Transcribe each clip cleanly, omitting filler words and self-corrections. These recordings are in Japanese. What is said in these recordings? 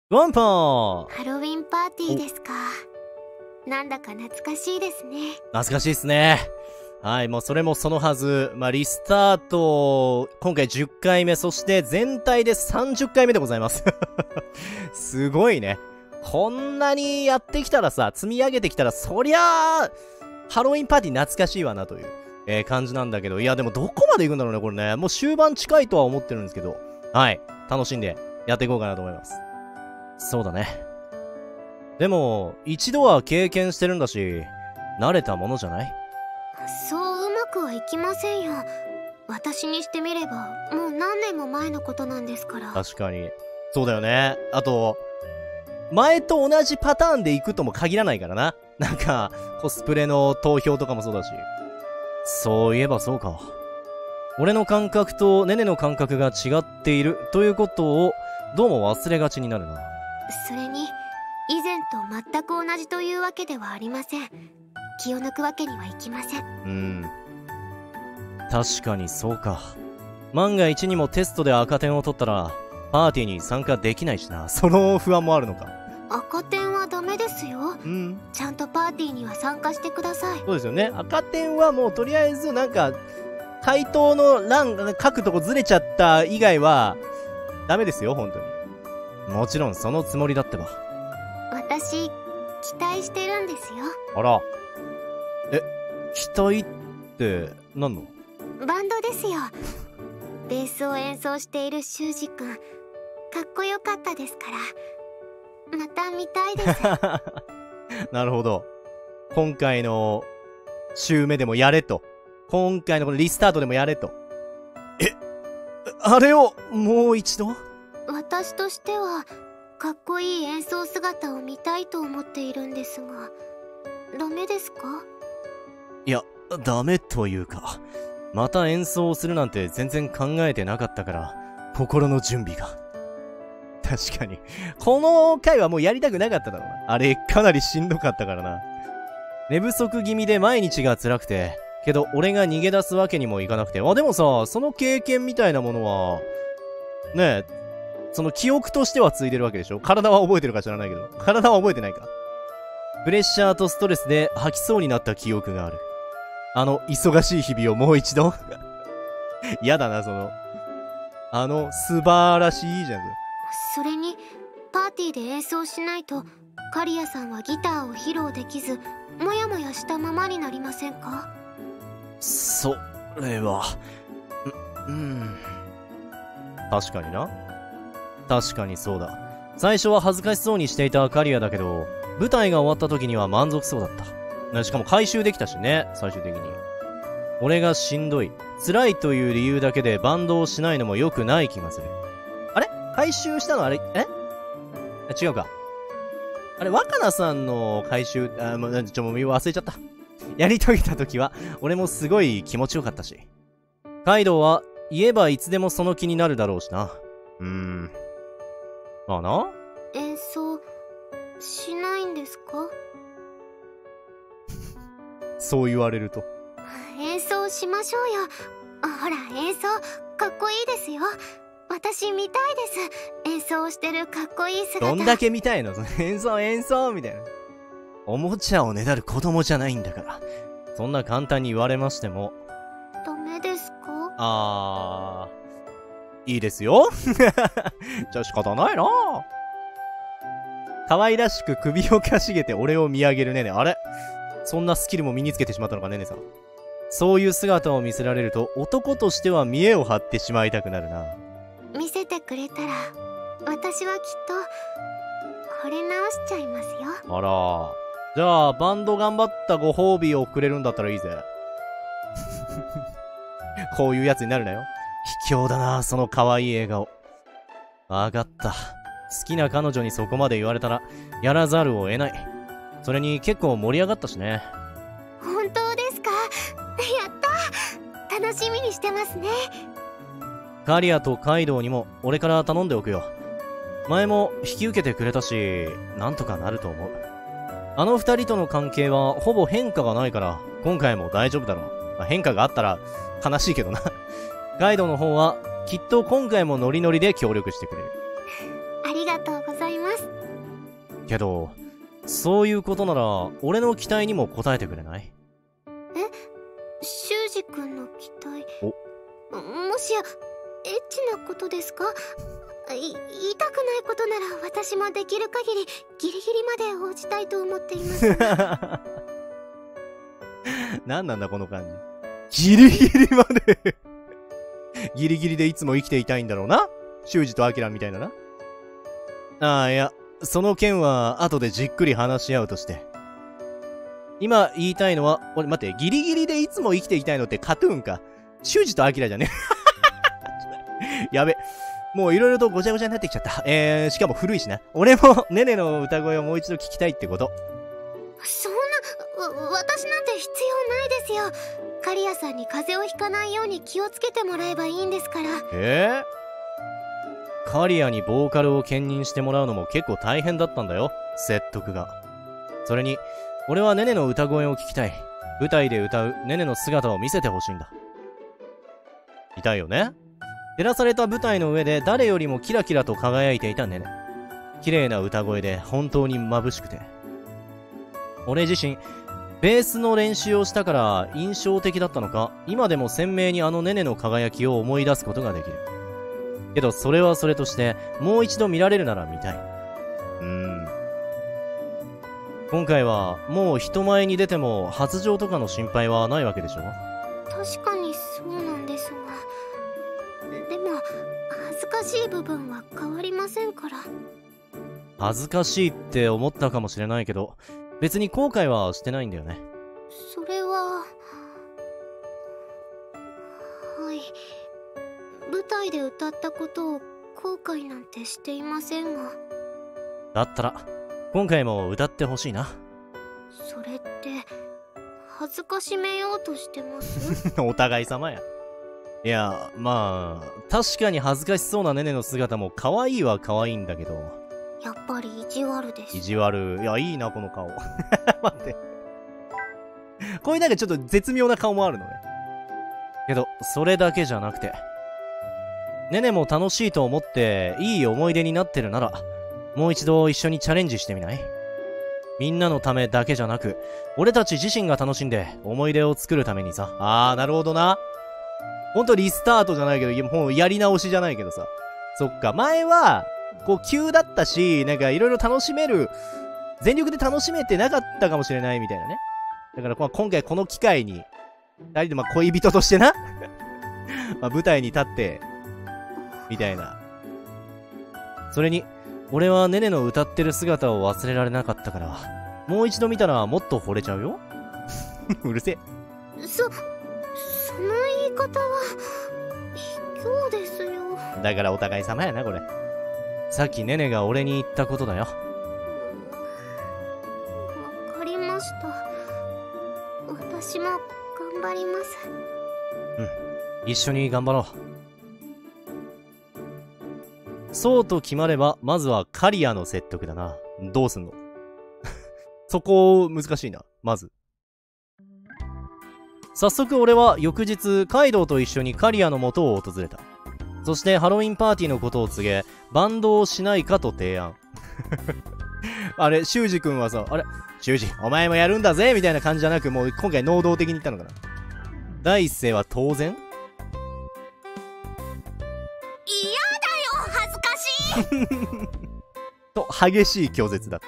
ワンパー。 ハロウィンパーティーですか。なんだか懐かしいですね。 懐かしいっすね。はい、もうそれもそのはず。リスタート、今回10回目、そして全体で30回目でございます。すごいね。こんなにやってきたらさ、積み上げてきたら、そりゃあ、ハロウィンパーティー懐かしいわなという、感じなんだけど、いや、でもどこまで行くんだろうね、これね。もう終盤近いとは思ってるんですけど、はい、楽しんでやっていこうかなと思います。そうだね。でも、一度は経験してるんだし、慣れたものじゃない？ そううまくはいきませんよ。私にしてみれば、もう何年も前のことなんですから。 確かに。そうだよね。あと、前と同じパターンで行くとも限らないからな。なんか、コスプレの投票とかもそうだし。そういえばそうか。俺の感覚とネネの感覚が違っているということを、どうも忘れがちになるな。 それに、以前と全く同じというわけではありません。気を抜くわけにはいきません。 確かにそうか。万が一にもテストで赤点を取ったら、パーティーに参加できないしな。その不安もあるのか。 赤点はダメですよ。ちゃんとパーティーには参加してください。 そうですよね。赤点はもうとりあえずなんか、回答の欄、書くとこずれちゃった以外は、ダメですよ、本当に。もちろんそのつもりだってば。 私、期待してるんですよ。 あら。期待って、何の？ バンドですよ。ベースを演奏している修二くん、かっこよかったですから。また見たいです。 なるほど。今回の週目でもやれと。今回のこのリスタートでもやれと。あれをもう一度？ 私としてはかっこいい演奏姿を見たいと思っているんですが、ダメですか？ いや、ダメというか、また演奏をするなんて全然考えてなかったから、心の準備が。確かに。この回はもうやりたくなかっただろうな。あれ、かなりしんどかったからな。寝不足気味で毎日が辛くて、けど俺が逃げ出すわけにもいかなくて。でもさ、その経験みたいなものは、ねえ、その記憶としてはついてるわけでしょ？体は覚えてるか知らないけど。体は覚えてないか。プレッシャーとストレスで吐きそうになった記憶がある。忙しい日々をもう一度やだな、素晴らしいじゃん。 それに、パーティーで演奏しないと、カリアさんはギターを披露できず、もやもやしたままになりませんか？ それは、確かにな。確かにそうだ。最初は恥ずかしそうにしていたカリアだけど、舞台が終わった時には満足そうだった。しかも回収できたしね、最終的に。俺がしんどい、辛いという理由だけでバンドをしないのも良くない気がする。あれ？回収したのあれ？違うか。あれ、若菜さんの回収、もう忘れちゃった。やり遂げた時は、俺もすごい気持ちよかったし。カイドウは、言えばいつでもその気になるだろうしな。まあな。 演奏、しないんですか？ そう言われると。 演奏しましょうよ。ほら、演奏、かっこいいですよ。私見たいです。演奏してるかっこいい姿。 どんだけ見たいの？演奏みたいな。おもちゃをねだる子供じゃないんだから。そんな簡単に言われましても。 ダメですか？いいですよ。じゃあ仕方ないな。可愛らしく首をかしげて俺を見上げるねね。あれ？そんなスキルも身につけてしまったのかねねさん。そういう姿を見せられると男としては見栄を張ってしまいたくなるな。 見せてくれたら私はきっと惚れ直しちゃいますよ。 あら。じゃあバンド頑張ったご褒美をくれるんだったらいいぜ。こういうやつになるなよ。卑怯だな、その可愛い笑顔。わかった。好きな彼女にそこまで言われたらやらざるを得ない。それに結構盛り上がったしね。 本当ですか？やった！楽しみにしてますね。 カリアとカイドウにも俺から頼んでおくよ。前も引き受けてくれたし、なんとかなると思う。あの二人との関係はほぼ変化がないから、今回も大丈夫だろう。変化があったら悲しいけどな。カイドウの方はきっと今回もノリノリで協力してくれる。 ありがとうございます。 けど、そういうことなら、俺の期待にも応えてくれない？ 修二君の期待。もしや、エッチなことですか？言いたくないことなら私もできる限りギリギリまで応じたいと思っています。 何なんだこの感じ。ギリギリまでギリギリでいつも生きていたいんだろうな。修二とアキラみたいなな。ああ、いや、その件は後でじっくり話し合うとして。今言いたいのは、俺待って、ギリギリでいつも生きていきたいのってカトゥーンか。修二とアキラじゃねやべ。もういろいろとごちゃごちゃになってきちゃった。しかも古いしな。俺もネネの歌声をもう一度聞きたいってこと。 そんな、私なんて必要ないですよ。カリアさんに風邪をひかないように気をつけてもらえばいいんですから。 カリアにボーカルを兼任してもらうのも結構大変だったんだよ。説得が。それに、俺はネネの歌声を聞きたい。舞台で歌うネネの姿を見せてほしいんだ。痛いよね。照らされた舞台の上で誰よりもキラキラと輝いていたネネ。綺麗な歌声で本当に眩しくて。俺自身、ベースの練習をしたから印象的だったのか、今でも鮮明にあのネネの輝きを思い出すことができる。けどそれはそれとして、もう一度見られるなら見たい。今回はもう人前に出ても発情とかの心配はないわけでしょ？ 確かにそうなんですが、でも恥ずかしい部分は変わりませんから。 恥ずかしいって思ったかもしれないけど、別に後悔はしてないんだよね。 それは、はい、舞台で歌ったことを後悔なんてしていませんが。 だったら今回も歌ってほしいな。 それって恥ずかしめようとしてますお互い様や。いや、まあ確かに恥ずかしそうなネネの姿も可愛いは可愛いんだけど、 やっぱり意地悪です。 意地悪。いや、いいなこの顔。待って、こういうなんかちょっと絶妙な顔もあるのね。けどそれだけじゃなくて、ネネも楽しいと思っていい思い出になってるなら、もう一度一緒にチャレンジしてみない？みんなのためだけじゃなく、俺たち自身が楽しんで思い出を作るためにさ。あー、なるほどな。ほんとリスタートじゃないけど、もうやり直しじゃないけどさ。そっか、前はこう急だったし、なんかいろいろ楽しめる、全力で楽しめてなかったかもしれないみたいなね。だから今回この機会に二人で恋人としてなまあ舞台に立ってみたいな。それに俺はネネの歌ってる姿を忘れられなかったから、もう一度見たらもっと惚れちゃうよ。うるせえ。 その言い方は卑怯ですよ。 だからお互い様やなこれ。さっきネネが俺に言ったことだよ。わかりました。私も頑張ります。 一緒に頑張ろう。そうと決まれば、まずはカリアの説得だな。どうすんの？そこ難しいな。まず早速俺は翌日カイドウと一緒にカリアの元を訪れた。そしてハロウィンパーティーのことを告げ、バンドをしないかと提案。あれ、修二君はさ、あれ、修二お前もやるんだぜみたいな感じじゃなく、もう今回能動的に言ったのかな。第一声は当然、 嫌だよ恥ずかしいと激しい拒絶だった。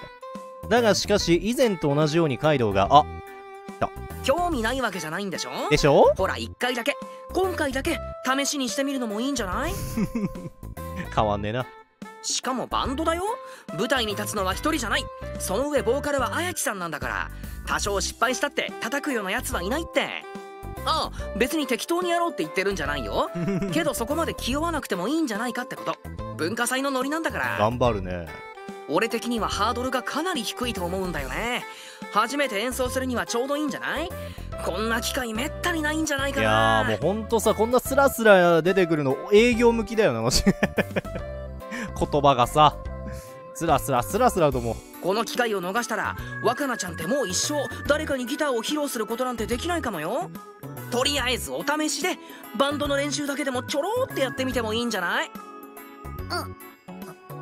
だがしかし以前と同じようにカイドウが、 興味ないわけじゃないんでしょ？ でしょ？ ほら1回だけ、今回だけ試しにしてみるのもいいんじゃない？ 変わんねえな。 しかもバンドだよ。舞台に立つのは一人じゃない。その上ボーカルは綾木さんなんだから、多少失敗したって叩くようなやつはいないって。ああ、別に適当にやろうって言ってるんじゃないよ。けどそこまで気負わなくてもいいんじゃないかってこと。文化祭のノリなんだから。 頑張るね。 俺的にはハードルがかなり低いと思うんだよね。初めて演奏するにはちょうどいいんじゃない？こんな機会めったにないんじゃないかな。 いやーもうほんとさ、こんなスラスラ出てくるの営業向きだよなマジ。言葉がさ、スラスラスラスラとも。 この機会を逃したら若菜ちゃんってもう一生誰かにギターを披露することなんてできないかもよ。とりあえずお試しでバンドの練習だけでもちょろーってやってみてもいいんじゃない？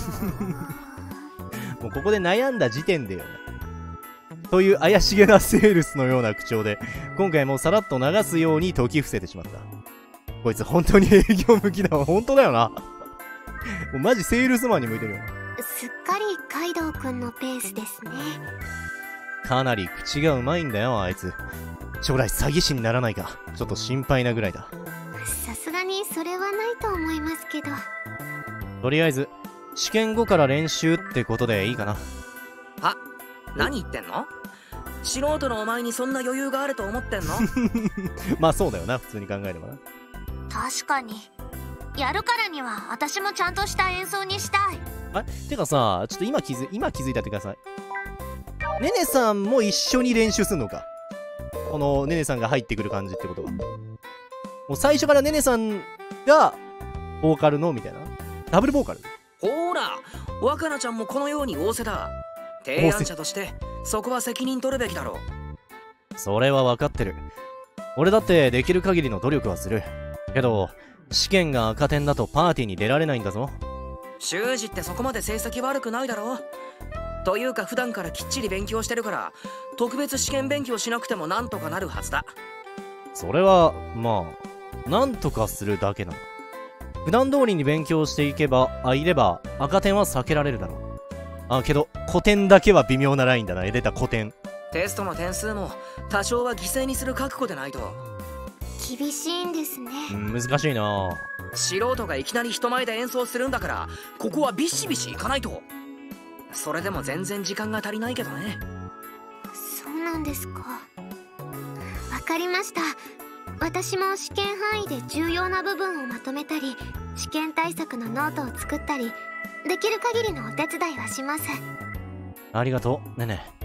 もうここで悩んだ時点でよな。という怪しげなセールスのような口調で、今回もさらっと流すように解き伏せてしまった。こいつ本当に営業向きだわ。本当だよな。もうマジセールスマンに向いてるよな。 すっかりカイドウくんのペースですね。 かなり口がうまいんだよ、あいつ。将来詐欺師にならないか、ちょっと心配なぐらいだ。 さすがにそれはないと思いますけど。 とりあえず、試験後から練習ってことでいいかな。 あ、何言ってんの？素人のお前にそんな余裕があると思ってんの？ まあそうだよな、普通に考えればな。 確かに。やるからには私もちゃんとした演奏にしたい。 てかさ、ちょっと今気づいたってください。ねねさんも一緒に練習すんのか。このねねさんが入ってくる感じってことは。もう最初からねねさんがボーカルのみたいな。ダブルボーカル。 ほら、若菜ちゃんもこのように仰せだ。提案者としてそこは責任取るべきだろう。それは分かってる。俺だってできる限りの努力はする。けど試験が赤点だとパーティーに出られないんだぞ。 修二ってそこまで成績悪くないだろ。というか普段からきっちり勉強してるから特別試験勉強しなくてもなんとかなるはずだ。 それはまあなんとかするだけなの。普段通りに勉強していれば赤点は避けられるだろう。けど古典だけは微妙なラインだな。出た古典。 テストの点数も多少は犠牲にする覚悟でないと。 厳しいんですね。 難しいな。 素人がいきなり人前で演奏するんだからここはビシビシいかないと。それでも全然時間が足りないけどね。 そうなんですか。わかりました。私も試験範囲で重要な部分をまとめたり試験対策のノートを作ったりできる限りのお手伝いはします。 ありがとうねね。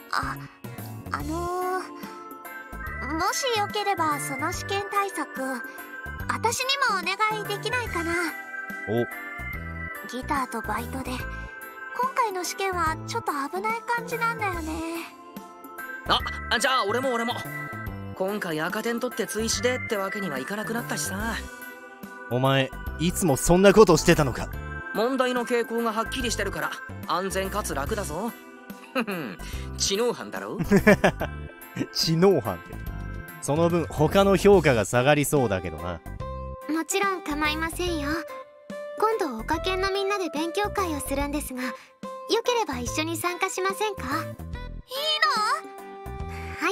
もしよければその試験対策私にもお願いできないかな。ギターとバイトで今回の試験はちょっと危ない感じなんだよね。 じゃあ俺も今回赤点取って追試でってわけにはいかなくなったしさ。 お前いつもそんなことしてたのか。 問題の傾向がはっきりしてるから安全かつ楽だぞ。知能犯だろ。 知能犯ってその分他の評価が下がりそうだけどな。 もちろん構いませんよ。今度オカ研のみんなで勉強会をするんですが、よければ一緒に参加しませんか？いいの？はい。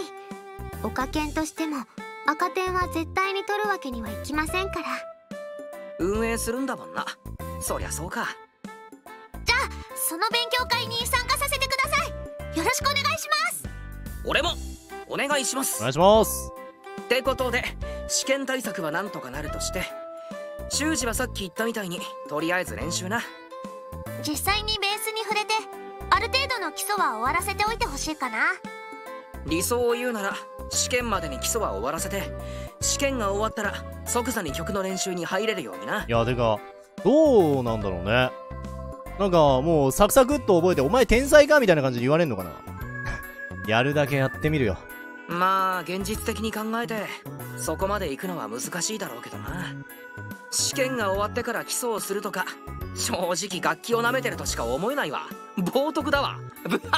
オカ研としても赤点は絶対に取るわけにはいきませんから。 運営するんだもんな。そりゃそうか。 じゃあその勉強会に参加させてください。よろしくお願いします。 俺もお願いします。 お願いします。 ってことで試験対策はなんとかなるとして、修二はさっき言ったみたいにとりあえず練習な。 実際にベースに触れてある程度の基礎は終わらせておいてほしいかな。 理想を言うなら試験までに基礎は終わらせて、試験が終わったら即座に曲の練習に入れるようにな。 いやてかどうなんだろうね。なんかもうサクサクっと覚えてお前天才かみたいな感じで言われんのかな。やるだけやってみるよ。 まあ現実的に考えてそこまで行くのは難しいだろうけどな。試験が終わってから基礎をするとか正直楽器を舐めてるとしか思えないわ。冒涜だわ。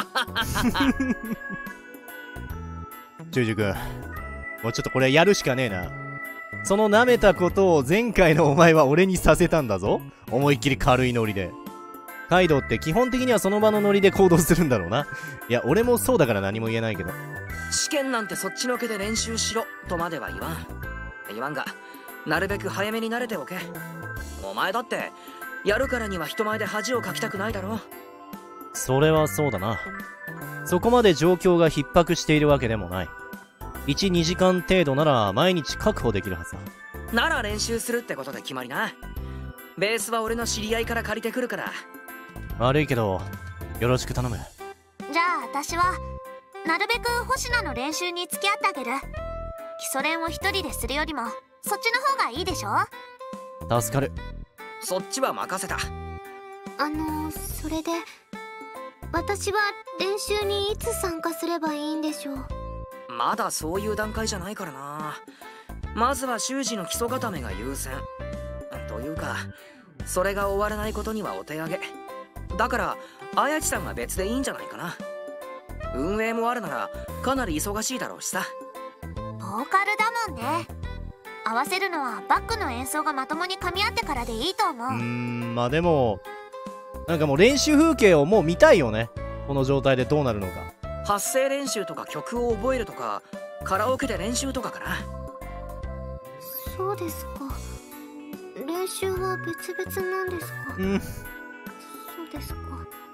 修二君もうちょっとこれやるしかねえな。その舐めたことを前回のお前は俺にさせたんだぞ。思いっきり軽いノリで。カイドウって基本的にはその場のノリで行動するんだろうな。いや俺もそうだから何も言えないけど。 試験なんてそっちのけで練習しろとまでは言わんが、なるべく早めに慣れておけ。お前だってやるからには人前で恥をかきたくないだろ。 それはそうだな。そこまで状況が逼迫しているわけでもない。1、2時間程度なら毎日確保できるはずだ。 なら練習するってことで決まりな。ベースは俺の知り合いから借りてくるから。 悪いけどよろしく頼む。 じゃあ私はなるべく星名の練習に付き合ってあげる。基礎練を一人でするよりもそっちの方がいいでしょ。 助かる。 そっちは任せた。 それで私は練習にいつ参加すればいいんでしょう。 まだそういう段階じゃないからな。まずは習字の基礎固めが優先というか、それが終わらないことにはお手上げ。 だから綾地さんは別でいいんじゃないかな。運営もあるならかなり忙しいだろうしさ。 ボーカルだもんね。合わせるのはバックの演奏がまともに噛み合ってからでいいと思う。 まあでもなんかもう練習風景をもう見たいよね。この状態でどうなるのか。 発声練習とか曲を覚えるとかカラオケで練習とかかな。 そうですか。練習は別々なんですか。そうですか。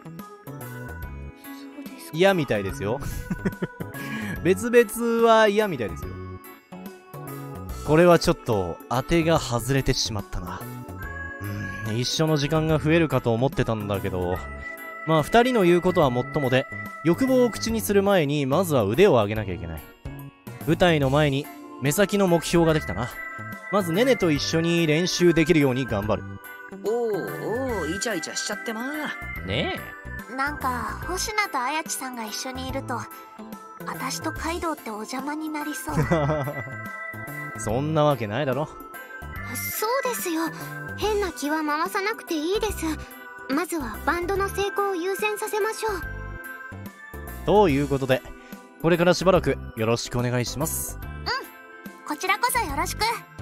そうですか。 嫌みたいですよ。別々は嫌みたいですよ。これはちょっと当てが外れてしまったな。一緒の時間が増えるかと思ってたんだけど、まあ二人の言うことはもっともで、欲望を口にする前にまずは腕を上げなきゃいけない。舞台の前に目先の目標ができたな。まずネネと一緒に練習できるように頑張る。 おーイチャイチャしちゃってまあ。 ねなんか星名と綾地さんが一緒にいると私とカイドウってお邪魔になりそう。 そんなわけないだろ。 そうですよ。変な気は回さなくていいです。まずはバンドの成功を優先させましょう。 ということでこれからしばらくよろしくお願いします。 こちらこそよろしく。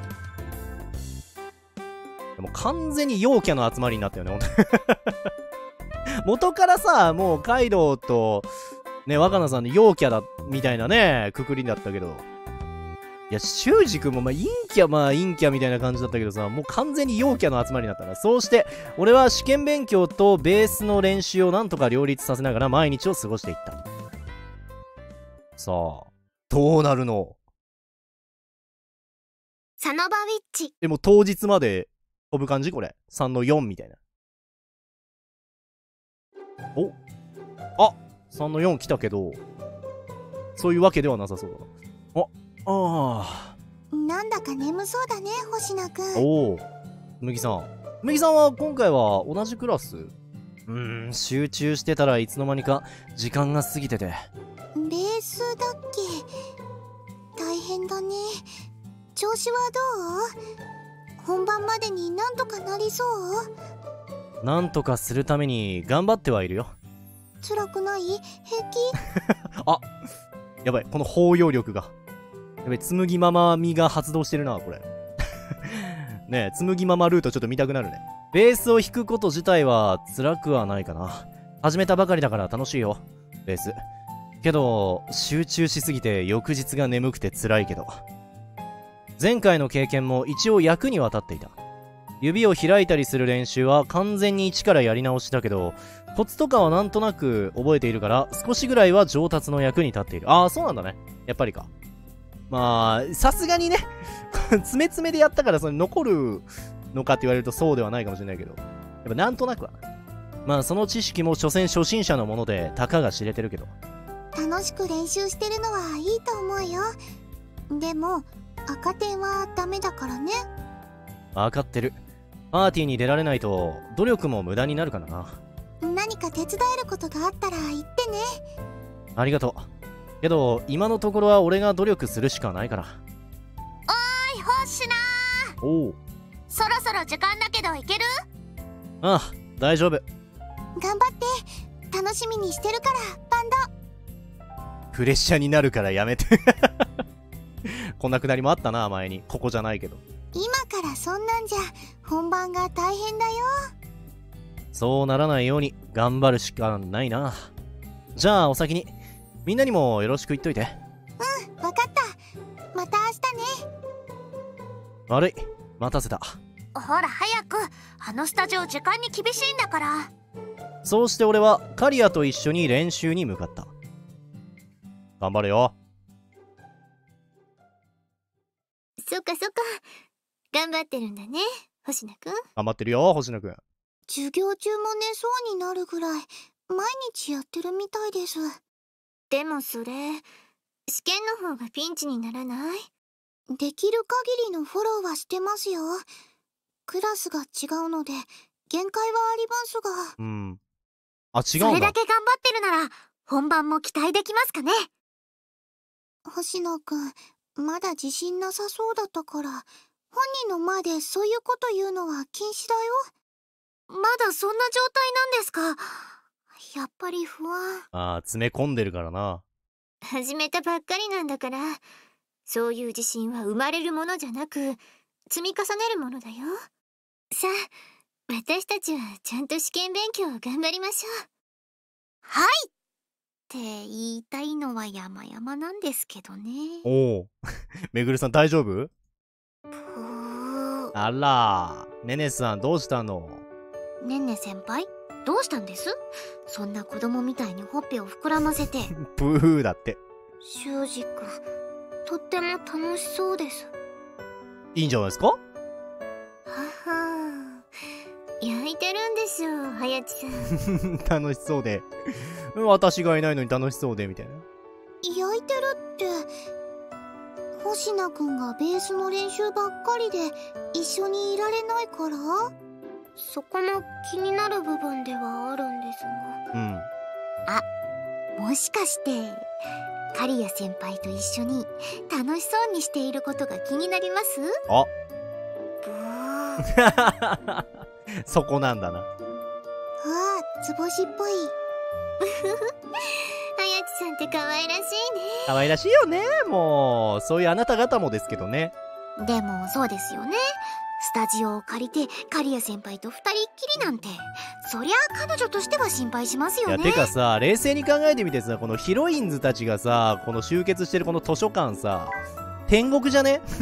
でも完全に陽キャの集まりになったよね、ほんと。元からさ、もうカイドウとね、若菜さんで陽キャだみたいなね、くくりだったけど、いや、修二君も陰キャみたいな感じだったけどさ、もう完全に陽キャの集まりになったな。そうして、俺は試験勉強とベースの練習をなんとか両立させながら毎日を過ごしていった。さあ、どうなるの？ サノバウィッチ。 でも当日まで飛ぶ感じこれ。3の4みたいな。お、あ、3の4来たけど、そういうわけではなさそうだな。ああ。 なんだか眠そうだね、星名くん。 おお。麦さん。麦さんは今回は同じクラス？集中してたらいつの間にか時間が過ぎてて。 ベースだっけ？大変だね。調子はどう？本番までになんとかなりそう？ なんとかするために頑張ってはいるよ。 辛くない？平気？ あ、やばい、この包容力が。やばい、紬ママみが発動してるな、これ。ねえ、紬ママルートちょっと見たくなるね。ベースを弾くこと自体は辛くはないかな。始めたばかりだから楽しいよ、ベース。けど、集中しすぎて翌日が眠くて辛いけど。前回の経験も一応役には立っていた。指を開いたりする練習は完全に一からやり直しだけど、コツとかはなんとなく覚えているから少しぐらいは上達の役に立っている。ああ、そうなんだね。やっぱりか。まあ、さすがにね、詰め詰めでやったからそれ残るのかって言われるとそうではないかもしれないけど、やっぱなんとなくはな。まあその知識も所詮初心者のものでたかが知れてるけど。 楽しく練習してるのはいいと思うよ。でも赤点はダメだからね。 分かってる。パーティーに出られないと努力も無駄になるからな。 何か手伝えることがあったら言ってね。 ありがとう。けど今のところは俺が努力するしかないから。 おーい星名。 おお。 そろそろ時間だけど行ける？ ああ、大丈夫。 頑張って。楽しみにしてるからバンド。 プレッシャーになるからやめて。こんなくだりもあったな、前に。ここじゃないけど。 今からそんなんじゃ本番が大変だよ。 そうならないように頑張るしかないな。じゃあお先に。みんなにもよろしく言っといて。 うん、わかった。また明日ね。 悪い、待たせた。 ほら早く。あのスタジオ時間に厳しいんだから。 そうして俺はカリアと一緒に練習に向かった。頑張れよ。 そっかそっか。頑張ってるんだね、星名くん。 頑張ってるよ、星野くん。 授業中も寝そうになるぐらい毎日やってるみたいです。 でもそれ、試験の方がピンチにならない？ できる限りのフォローはしてますよ。クラスが違うので限界はありますが。 あ、違うんだ。 それだけ頑張ってるなら本番も期待できますかね。星野くん、まだ自信なさそうだったから、本人の前でそういうこと言うのは禁止だよ。まだそんな状態なんですか。やっぱり不安。 ああ、詰め込んでるからな。 始めたばっかりなんだから、そういう自信は生まれるものじゃなく、積み重ねるものだよ。さあ、私たちはちゃんと試験勉強を頑張りましょう。 はいって言いたいのは山々なんですけどね。 おお。めぐるさん大丈夫？あら、ねねさんどうしたの？ ねんね先輩、どうしたんです？そんな子供みたいにほっぺを膨らませて。 ブーだって。 修二君、とっても楽しそうです。 いいんじゃないですか？ はは焼いてるんでしょう、はやちさん。 楽しそうで。私がいないのに楽しそうで、みたいな。 焼いてるって、星名くんがベースの練習ばっかりで一緒にいられないから？ そこも気になる部分ではあるんですが。 うん。 もしかして刈谷先輩と一緒に楽しそうにしていることが気になります？ あブー。 そこなんだな。 ああ、図星っぽい。 はやちさんって可愛らしいね。 可愛らしいよね。もうそういうあなた方もですけどね。 でもそうですよね。スタジオを借りて刈谷先輩と二人っきりなんて、そりゃあ彼女としては心配しますよね。 いやてかさ、冷静に考えてみてさ、このヒロインズたちがさ、この集結してるこの図書館さ、天国じゃね？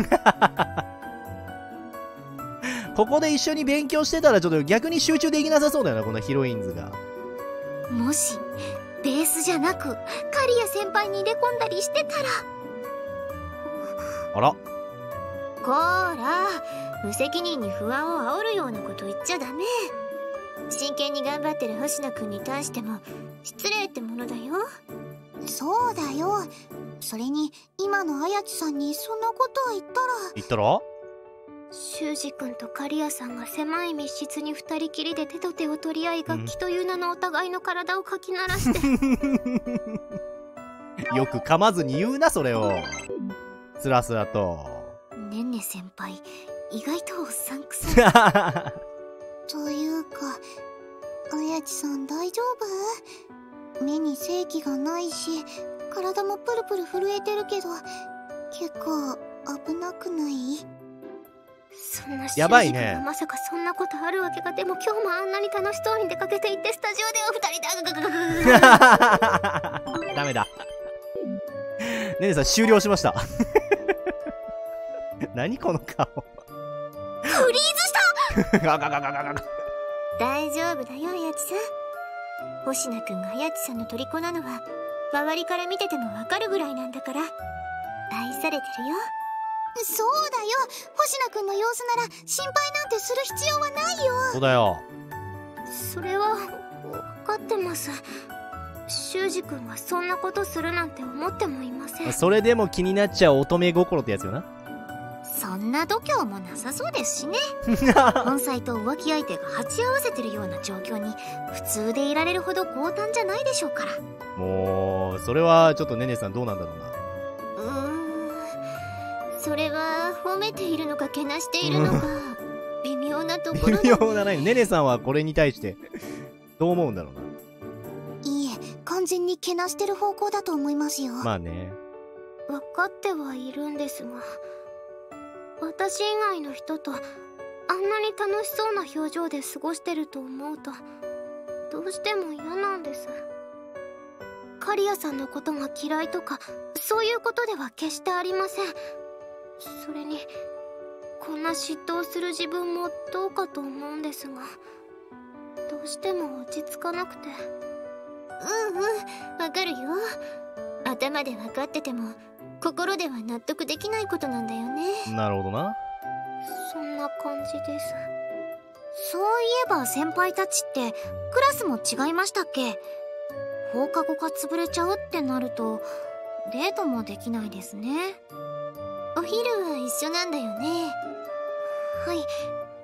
ここで一緒に勉強してたらちょっと逆に集中できなさそうだよな、このヒロインズが。 もしベースじゃなく刈谷先輩に入れ込んだりしてたら。 あら、 こーら、無責任に不安を煽るようなこと言っちゃダメ。真剣に頑張ってる星野くんに対しても失礼ってものだよ。 そうだよ。それに今の綾地さんにそんなことを言ったら修二くんと刈谷さんが狭い密室に二人きりで手と手を取り合い、楽器という名のお互いの体をかき鳴らしてよく噛まずに言うな、それを。スラスラと。 ねんね先輩、意外とおっさんくさい。というか、綾地さん大丈夫？目に正気がないし、体もプルプル震えてるけど、結構危なくない？ そんなやばいね。 まさかそんなことあるわけが。でも今日もあんなに楽しそうに出かけていって、スタジオでは二人でダメだ。ねねさん終了しました。何この顔。 フリーズした。 ガガガガガガガ。 大丈夫だよ、綾地さん。星名くんが綾地さんの虜なのは周りから見ててもわかるぐらいなんだから。愛されてるよ。 そうだよ。星名くんの様子なら心配なんてする必要はないよ。 そうだよ。 それは分かってます。修二くんはそんなことするなんて思ってもいません。 それでも気になっちゃう乙女心ってやつよな。 そんな度胸もなさそうですしね。本妻と浮気相手が鉢合わせてるような状況に普通でいられるほど強胆じゃないでしょうから。 もうそれはちょっとねねさんどうなんだろうな。 それは褒めているのかけなしているのか微妙なところだね。 微妙だね。ねねさんはこれに対してどう思うんだろうな。 いいえ、完全にけなしてる方向だと思いますよ。 まあね。 分かってはいるんですが、私以外の人とあんなに楽しそうな表情で過ごしてると思うとどうしても嫌なんです。刈谷さんのことが嫌いとかそういうことでは決してありません。それにこんな嫉妬をする自分もどうかと思うんですが、どうしても落ち着かなくて。わかるよ。頭で分かってても心では納得できないことなんだよね。 なるほどな。 そんな感じです。 そういえば先輩たちってクラスも違いましたっけ？放課後が潰れちゃうってなるとデートもできないですね。 お昼は一緒なんだよね。はい、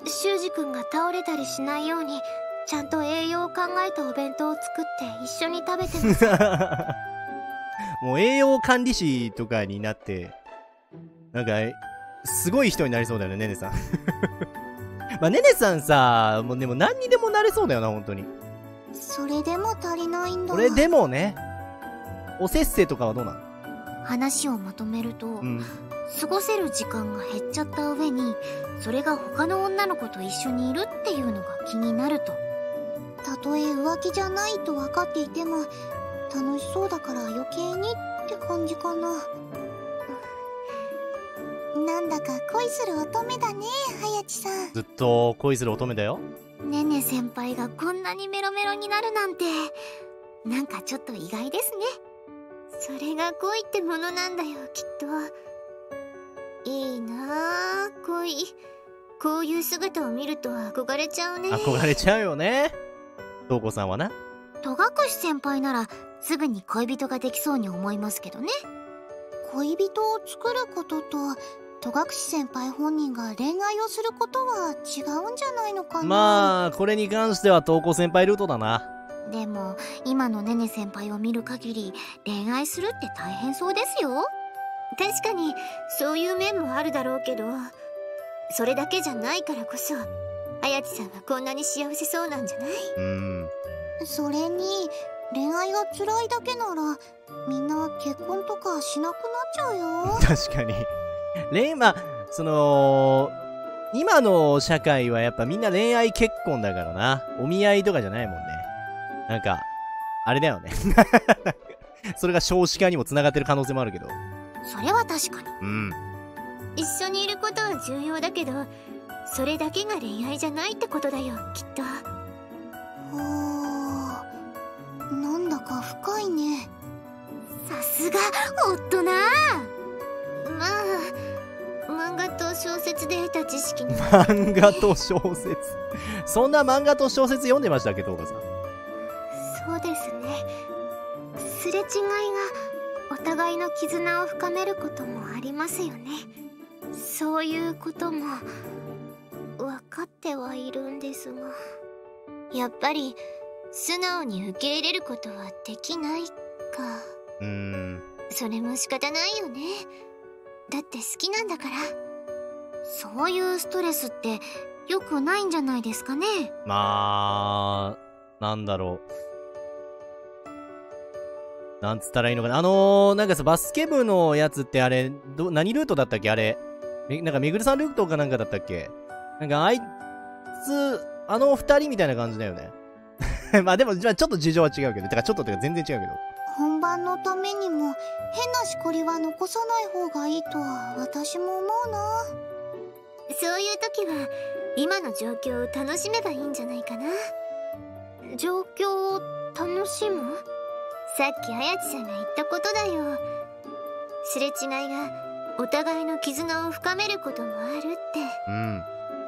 修二くんが倒れたりしないようにちゃんと栄養を考えたお弁当を作って一緒に食べてます。 もう栄養管理士とかになってなんかすごい人になりそうだよね、ねねさん。 まあ、ねねさんさ、もうでも何にでもなれそうだよな、本当に。 それでも足りないんだ。 これでもね、おせっせとかはどうなの？ 話をまとめると、過ごせる時間が減っちゃった上に、それが他の女の子と一緒にいるっていうのが気になると。 たとえ浮気じゃないと分かっていても、楽しそうだから余計にって感じかな。なんだか恋する乙女だね、はやちさん。 ずっと恋する乙女だよ。 ねね先輩がこんなにメロメロになるなんて、なんかちょっと意外ですね。それが恋ってものなんだよ、きっと。いいなぁ、恋。こういう姿を見ると憧れちゃうね。 憧れちゃうよね。瞳子さんはな。 戸隠先輩ならすぐに恋人ができそうに思いますけどね。 恋人を作ることと戸隠先輩本人が恋愛をすることは違うんじゃないのかな。 まあこれに関しては瞳子先輩ルートだな。 でも今のねね先輩を見る限り恋愛するって大変そうですよ。確かにそういう面もあるだろうけど、それだけじゃないからこそあやちさんはこんなに幸せそうなんじゃない？ それに恋愛が辛いだけならみんな結婚とかしなくなっちゃうよ。 確かにまあその今の社会はやっぱみんな恋愛結婚だからな。お見合いとかじゃないもんね。なんかあれだよねそれが少子化にもつながってる可能性もあるけど。 それは確かに。 一緒にいることは重要だけど、それだけが恋愛じゃないってことだよ、きっと。なんだか深いね。 さすが大人。 まあ漫画と小説で得た知識な漫画と小説そんな漫画と小説読んでましたっけ、東花さん。 そうですね。すれ違いがお互いの絆を深めることもありますよね。そういうことも分かってはいるんですが、やっぱり素直に受け入れることはできないか。それも仕方ないよね。だって好きなんだから。そういうストレスって良くないんじゃないですかね。 まあなんだろう、なんつったらいいのかな。なんかさ、バスケ部のやつってあれ何ルートだったっけ、あれ。なんかめぐるさんルートかなんかだったっけ。なんかあいつ二人みたいな感じだよねまあでもちょっと事情は違うけど、てかちょっと全然違うけど、 本番のためにも変なしこりは残さない方がいいとは私も思うな。 そういう時は今の状況を楽しめばいいんじゃないかな。状況を楽しむ？さっきあやちさんが言ったことだよ。すれ違いがお互いの絆を深めることもあるって。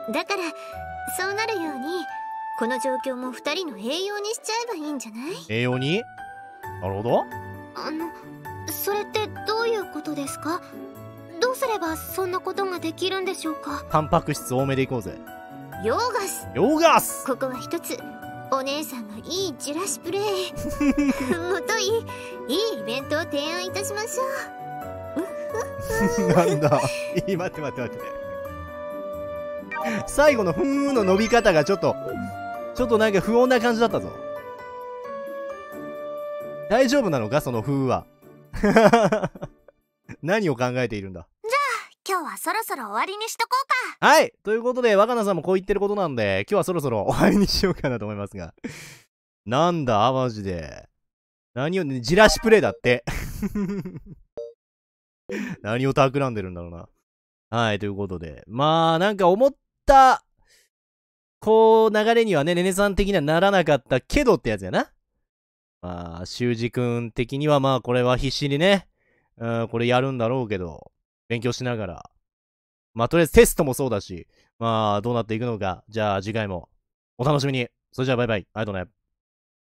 だからそうなるようにこの状況も2人の栄養にしちゃえばいいんじゃない？ 栄養に？なるほど。 それってどういうことですか？どうすればそんなことができるんでしょうか？ タンパク質多めでいこうぜ。 ヨーガス。 ヨーガス。 ここは一つお姉さんがいいじらしプレイもといいイベントを提案いたしましょうなんだ待って最後のふーの伸び方がちょっとなんか不穏な感じだったぞ。大丈夫なのか、そのふーは何を考えているんだ。 じゃあ今日はそろそろ終わりにしとこうか。はい、ということで若菜さんもこう言ってることなんで、今日はそろそろ終わりにしようかなと思いますがなんだマジで何をね、じらしプレイだって何を企んでるんだろうな。はい、ということで、まあなんか思ったこう流れにはね、ねねさん的にはならなかったけどってやつやな。まあ修二くん的にはまあこれは必死にね、これやるんだろうけど、勉強しながら、まあとりあえずテストもそうだし、まあどうなっていくのか、じゃあ次回もお楽しみに。それじゃあバイバイ、ありがとうね。